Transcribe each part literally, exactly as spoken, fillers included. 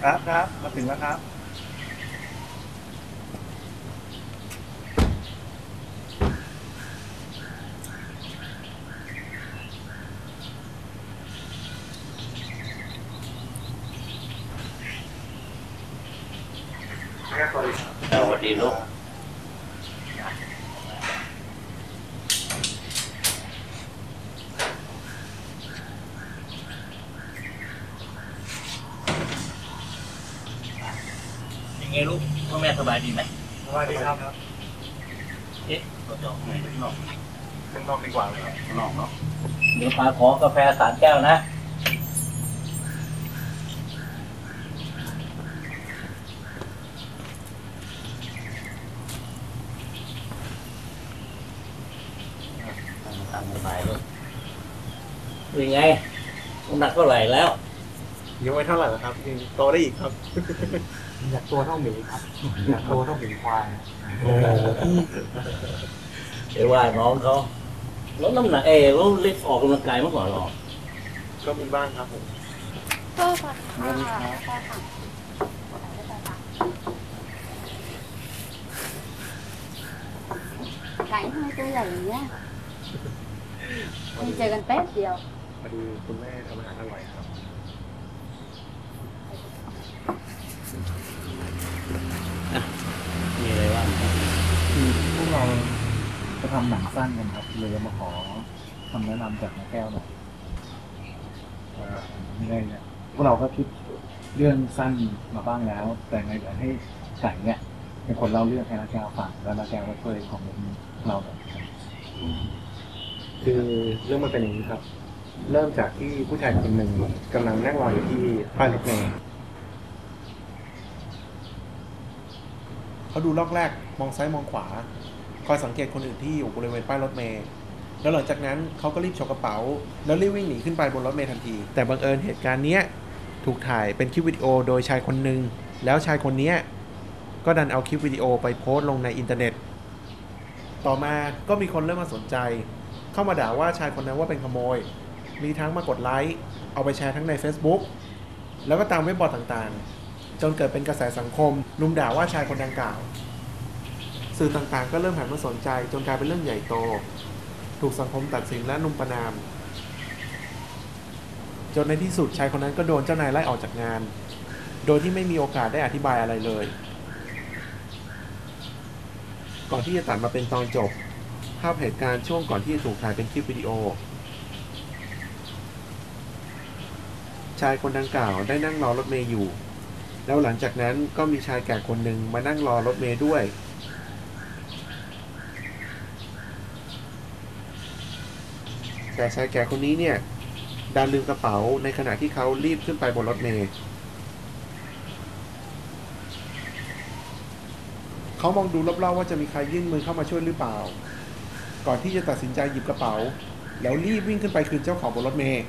ครับครับมาถึงแล้วครับสวัสดีลูกยังไงลูกพ่อแม่สบายดีไหมสวัสดีครับเอ๊ะเราจะออกไหนข้างนอกข้างนอกดีกว่าเลยครับข้างนอกเนาะเดี๋ยวพาขอกาแฟสามแก้วนะตามสบายลูกยังไงน้ำหนักเท่าไหร่แล้วยังไม่เท่าไหร่แล้วครับยังโตได้อีกครับอยากตัวเท่าหมีครับ อยากตัวเท่าหมีควายเดี๋ยวว่าน้องเขาลดน้ำหนักเออแล้วเล็กออกกำลังกายเมื่อก่อนหรอก็มีบ้างครับผมก็ค่ะใช่ค่ะไก่ทำไมตัวใหญ่อย่างเงี้ยเพิ่งเจอกันแป๊บเดียวพอดีคุณแม่ทำอาหารอร่อยครับมีอะไรบ้างคือพวกเราจะทำหนังสั้นกันครับเลยมาขอคำแนะนำจากน้าแก้วหน่อยเอ่อไม่ได้เนี่ยพวกเราก็คิดเรื่องสั้นมาบ้างแล้ว แต่ไงเดี๋ยวให้ไก่เนี่ยเป็นคนเล่าเรื่องให้น้าแก้วฟังแล้วน้าแก้วก็ช่วยคอมเมนต์เราหน่อยครับคือเรื่องมันเป็นอย่างนี้ครับ เริ่มจากที่ผู้ชายคนหนึ่งกำลังนั่งรออยู่ที่ป้ายรถเมล์เขาดูลอกแรกมองซ้ายมองขวาคอยสังเกตคนอื่นที่อยู่บริเวณป้ายรถเมล์แล้วหลังจากนั้นเขาก็รีบฉกกระเป๋าแล้วรีบวิ่งหนีขึ้นไปบนรถเมล์ทันทีแต่บังเอิญเหตุการณ์เนี้ยถูกถ่ายเป็นคลิปวิดีโอโดยชายคนหนึ่งแล้วชายคนเนี้ยก็ดันเอาคลิปวิดีโอไปโพสต์ลงในอินเทอร์เน็ตต่อมาก็มีคนเริ่มมาสนใจเข้ามาด่าว่าชายคนนั้นว่าเป็นขโมยมีทั้งมากดไลค์เอาไปแชร์ทั้งใน Facebook แล้วก็ตามเว็บบอร์ดต่างๆจนเกิดเป็นกระแสสังคมลุมด่าว่าชายคนดังกล่าวสื่อต่างๆก็เริ่มหันมาสนใจจนกลายเป็นเรื่องใหญ่โตถูกสังคมตัดสินและนุมประณามจนในที่สุดชายคนนั้นก็โดนเจ้านายไล่ออกจากงานโดยที่ไม่มีโอกาสได้อธิบายอะไรเลยก่อนที่จะตัดมาเป็นตอนจบภาพเหตุการณ์ช่วงก่อนที่จะถูกถ่ายเป็นคลิปวิดีโอชายคนดังกล่าวได้นั่งรอรถเมล์อยู่แล้วหลังจากนั้นก็มีชายแก่คนหนึ่งมานั่งรอรถเมล์ด้วยแต่ชายแก่คนนี้เนี่ยดันลืมกระเป๋าในขณะที่เขารีบขึ้นไปบนรถเมล์เขามองดูรอบๆว่าจะมีใครยื่นมือเข้ามาช่วยหรือเปล่าก่อนที่จะตัดสินใจหยิบกระเป๋าแล้วรีบวิ่งขึ้นไปคืนเจ้าของบนรถเมล์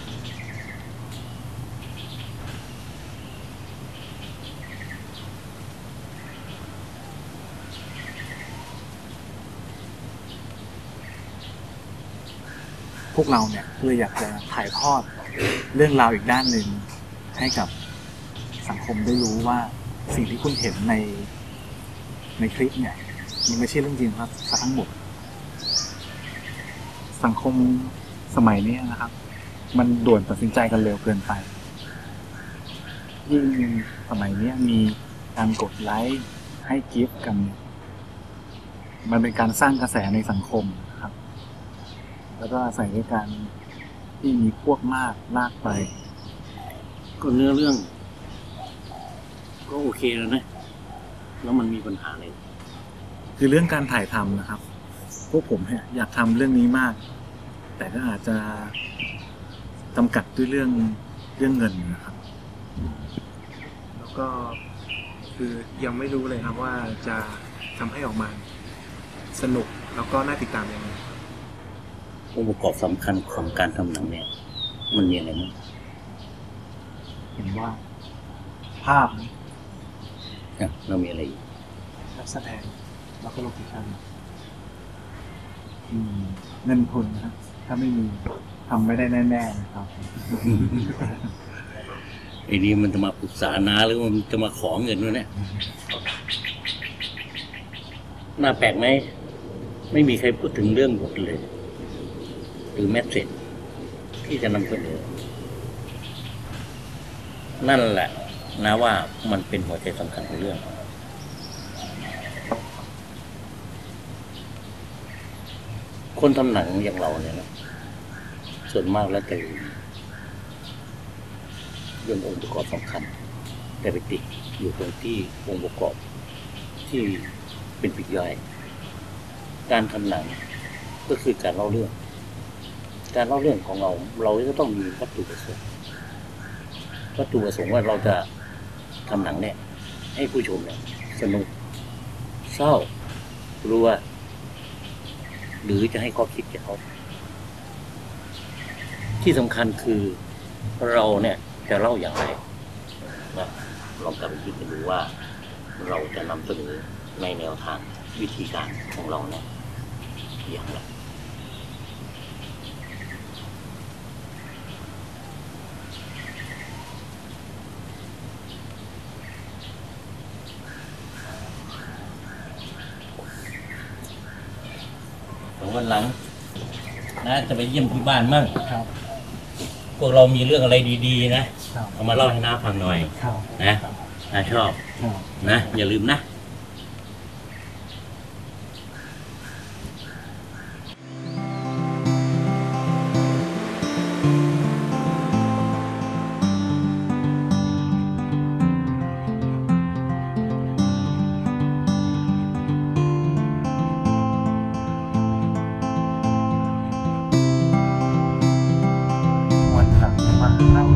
พวกเราเนี่ยเลยอยากจะถ่ายทอดเรื่องราวอีกด้านหนึ่งให้กับสังคมได้รู้ว่าสิ่งที่คุณเห็นในในคลิปเนี่ยมันไม่ใช่เรื่องจริงครับทั้งหมดสังคมสมัยนี้นะครับมันด่วนตัดสินใจกันเร็วเกินไปยิ่งสมัยนี้มีการกดไลค์ให้กิฟต์กันมันเป็นการสร้างกระแสในสังคมครับแล้วก็อาศัยด้วยการที่มีพวกมากลากไปก็เนื้อเรื่องก็โอเคแล้วนะแล้วมันมีปัญหาอะไรคือเรื่องการถ่ายทำนะครับพวกผมเนี่ยอยากทำเรื่องนี้มากแต่ก็อาจจะจำกัดด้วยเรื่องเรื่องเงินนะครับแล้วก็คือยังไม่รู้เลยครับว่าจะทำให้ออกมาสนุกแล้วก็น่าติดตามยังไงองค์ประกอบสำคัญของการทำหนังเนี่ยมันมีอะไรบ้างเห็นว่าภาพเนี่ยเรามีอะไรอีกนักแสดงแล้วก็โลเคชั่นเงินทุนนะครับถ้าไม่มีทำไม่ได้แน่ๆนะครับไอ้นี่มันจะมาปรึกษานาหรือมันจะมาขอเงินวะเนี่ยน่าแปลกไหมไม่มีใครพูดถึงเรื่องบทเลย หรือแมสเสจที่จะนำเสนอนั่นแหละนะว่ามันเป็นหัวใจสำคัญของเรื่อง คนทำหนังอย่างเราเนี่ยนะส่วนมากแล้วจะเรื่ององค์ประกอบสำคัญ แต่ไปติดอยู่ตรงที่องค์ประกอบที่เป็นปลีกย่อยการทำหนังก็คือการเล่าเรื่อง การเล่าเรื่องของเรา เราก็ต้องมีวัตถุประสงค์วัตถุประสงค์ว่าเราจะทำหนังเนี่ย ให้ผู้ชมเนี่ยสนุกเศร้ารู้ว่าหรือจะให้ข้อคิดแก่เขาที่สำคัญคือเราเนี่ยจะเล่าอย่างไรนะลองกลับไปคิดกันดูว่าเราจะนำเสนอในแนวทางวิธีการของเราเนี่ยอย่างไรวันหลังนะจะไปเยี่ยมที่บ้านมั่งครับพวกเรามีเรื่องอะไรดีๆนะครับเอามาเล่าให้น้าฟังหน่อยครับนะน้าชอบครับนะ อย่าลืมนะวันหลังมาเล่า